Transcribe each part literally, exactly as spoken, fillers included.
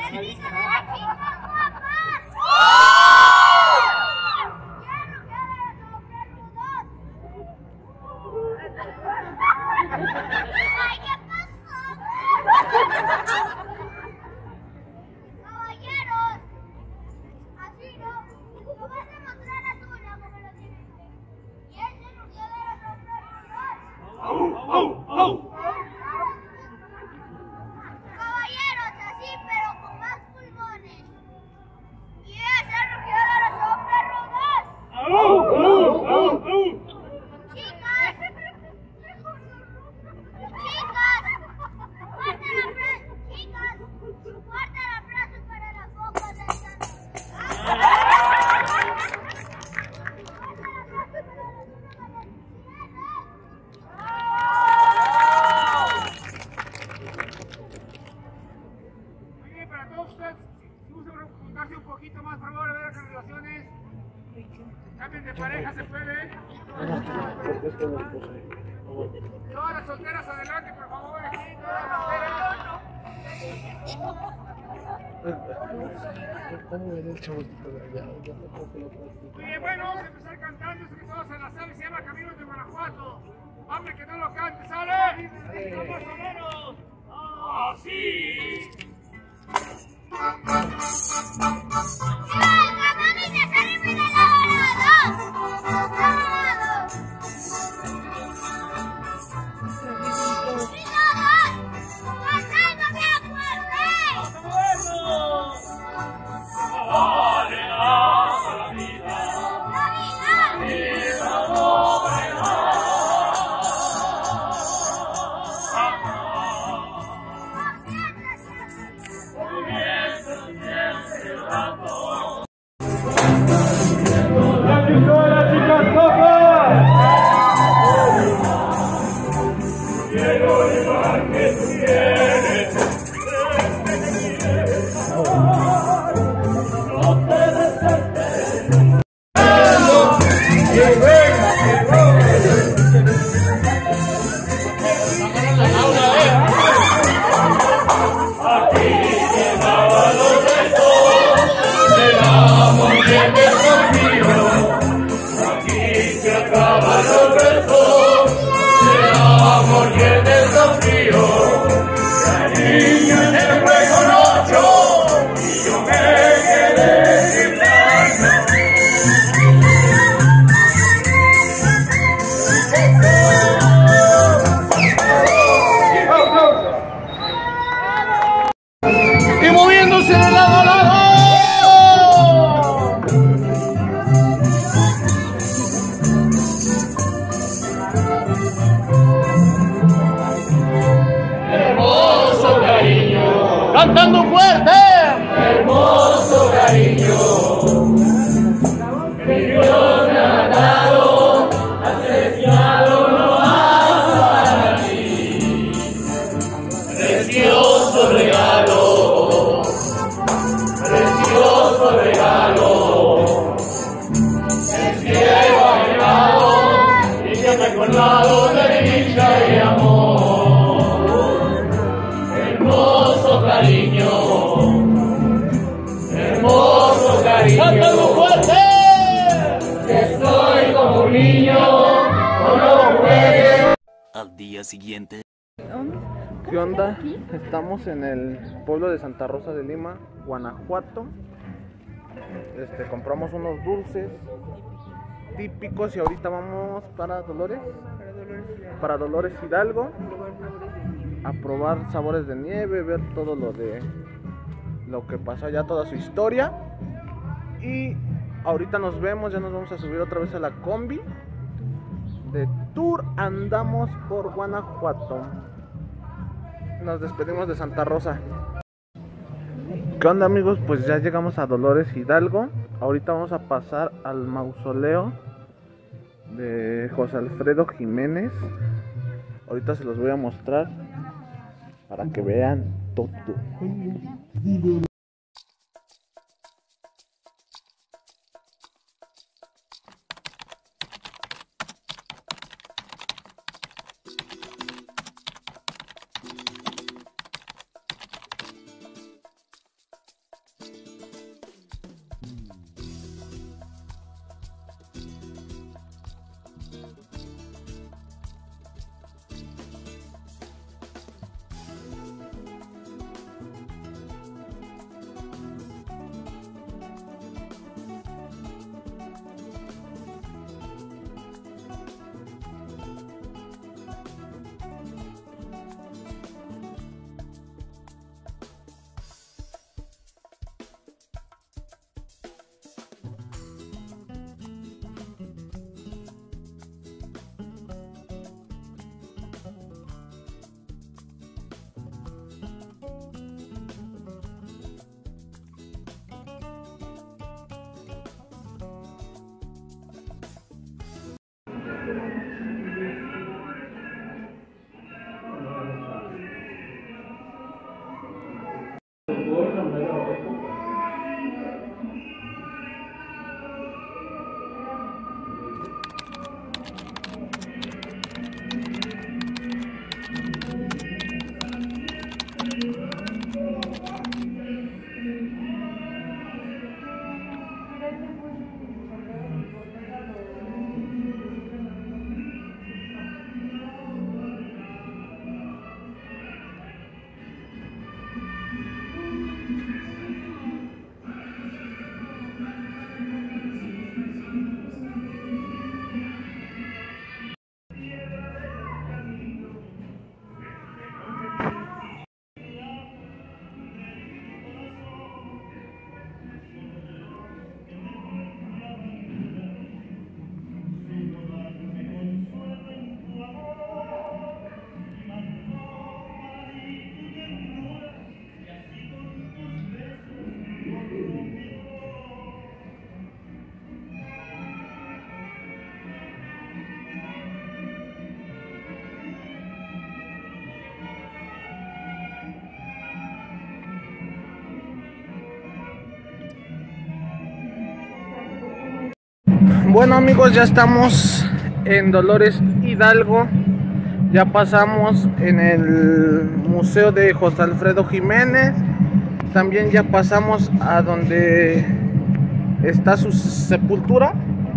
Un poquito más, por favor, a ver las relaciones. Cambien de pareja, se puede. Todas las solteras adelante, por favor. Aquí, todas las solteras. Muy bien, bueno, vamos a empezar cantando. Esto que todos se la saben, se llama Caminos de Guanajuato. Hombre, que no lo cante, ¿sale? Más o menos. ¡Así! ¡Cantando fuerte! Hermoso cariño, que Dios me ha dado, apreciado no hay para mí. Precioso regalo, precioso regalo, el cielo ha llegado y se me ha acordado de mi dicha y amor. Cariño, hermoso cariño, ¡Cántalo fuerte! que soy como un niño, no juegue. Al día siguiente. ¿Qué onda? Estamos en el pueblo de Santa Rosa de Lima, Guanajuato. Este, compramos unos dulces típicos y ahorita vamos para Dolores, para Dolores Hidalgo, a probar sabores de nieve, ver todo lo de lo que pasó allá, toda su historia. Y ahorita nos vemos, ya nos vamos a subir otra vez a la combi de tour. Andamos por Guanajuato. Nos despedimos de Santa Rosa. ¿Qué onda, amigos? Pues ya llegamos a Dolores Hidalgo. Ahorita vamos a pasar al mausoleo de José Alfredo Jiménez. Ahorita se los voy a mostrar para que vean todo. Bueno amigos, ya estamos en Dolores Hidalgo. Ya pasamos en el Museo de José Alfredo Jiménez. También ya pasamos a donde está su sepultura.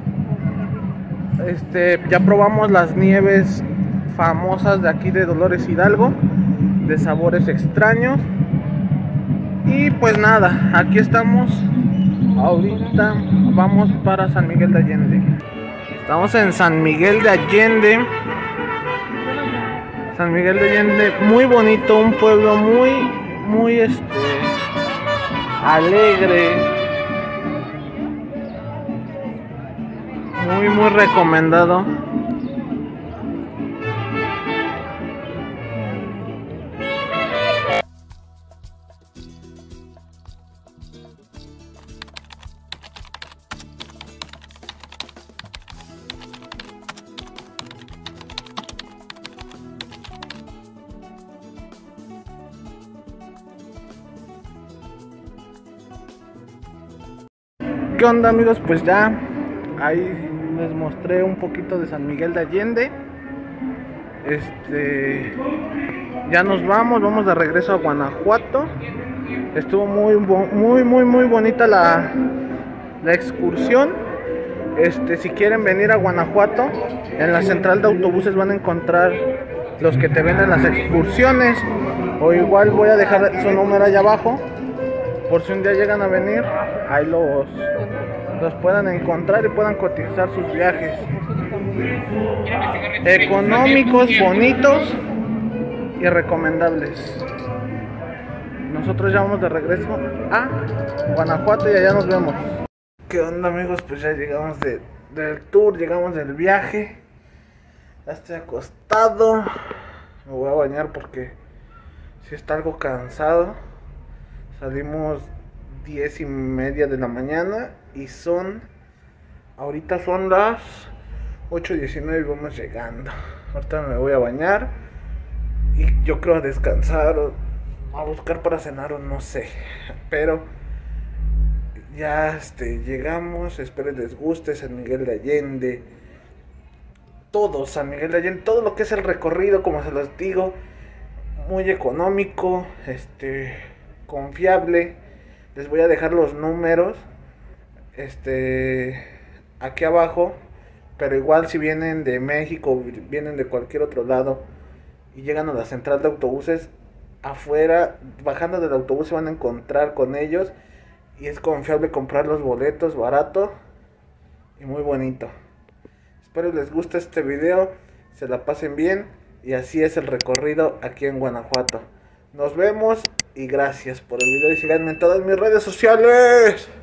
Este, ya probamos las nieves famosas de aquí de Dolores Hidalgo, de sabores extraños. Y pues nada, aquí estamos. Ahorita vamos para San Miguel de Allende. Estamos en San Miguel de Allende. San Miguel de Allende, muy bonito, un pueblo muy, muy este, alegre. Muy, muy recomendado. ¿Qué onda amigos? Pues ya ahí les mostré un poquito de San Miguel de Allende. Este, ya nos vamos, vamos de regreso a Guanajuato. Estuvo muy muy muy muy bonita la, la excursión. Este, si quieren venir a Guanajuato, en la central de autobuses van a encontrar los que te venden las excursiones, o igual voy a dejar su número allá abajo por si un día llegan a venir, ahí los, los puedan encontrar y puedan cotizar sus viajes. Económicos, bonitos y recomendables. Nosotros ya vamos de regreso a Guanajuato y allá nos vemos. ¿Qué onda amigos? Pues ya llegamos de, del tour, llegamos del viaje. Ya estoy acostado. Me voy a bañar porque sí está algo cansado. Salimos diez y media de la mañana y son, ahorita son las ocho y diecinueve y vamos llegando. Ahorita me voy a bañar y yo creo a descansar o a buscar para cenar o no sé. Pero ya este, llegamos, espero les guste San Miguel de Allende. Todo San Miguel de Allende, todo lo que es el recorrido, como se los digo, muy económico, este... confiable. Les voy a dejar los números este aquí abajo, pero igual si vienen de México, vienen de cualquier otro lado y llegan a la central de autobuses, afuera, bajando del autobús se van a encontrar con ellos y es confiable comprar los boletos barato y muy bonito. Espero les guste este video, se la pasen bien y así es el recorrido aquí en Guanajuato. Nos vemos y gracias por el video y síganme en todas mis redes sociales.